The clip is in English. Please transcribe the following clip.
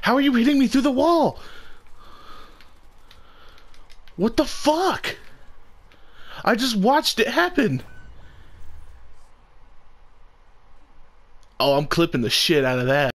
How are you hitting me through the wall? What the fuck? I just watched it happen. Oh, I'm clipping the shit out of that.